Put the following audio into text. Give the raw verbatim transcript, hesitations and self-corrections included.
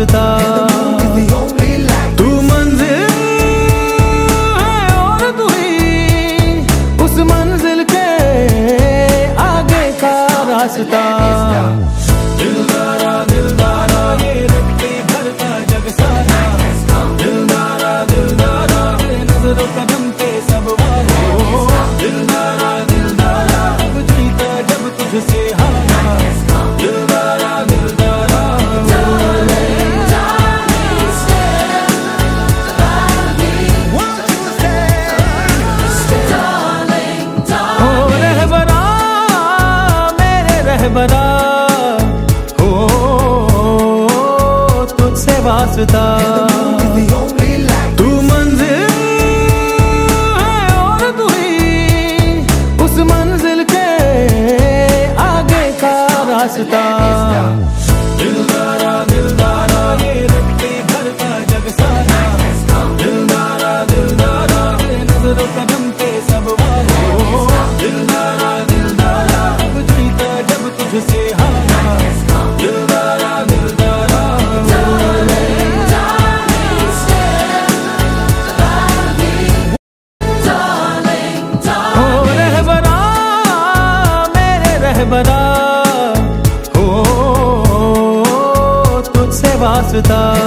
वास्ता। तू मंजिल है और तू ही उस मंजिल के आगे का रास्ता। दिलदारा दिलदारा ये रखते भरता जग सारा। दिलदारा दिलदारा नजरों कदम पे सब वारा। दिलदारा दिलदारा अब जीता जब तुझसे हारा। दिलदारा दिलदारा ओ रहबरा मेरे रहबरा हो तुझसे वास्ता। तू मंजिल है और तू ही उस मंजिल के आगे का रास्ता। दिलदारा दिलदारा ये रखते भरता जग सारा। दिलदारा दिलदारा नजरों कदम पे सब वारा। दिलदारा दिलदारा अब जीता जब तुझसे हारा। दिलदारा दिलदारा ओ रहबरा मेरे रहबरा हो तुझसे वास्ता।